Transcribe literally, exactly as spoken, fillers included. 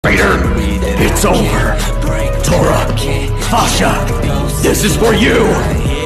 traitor! It's over. Tora, Fasha, this is for you!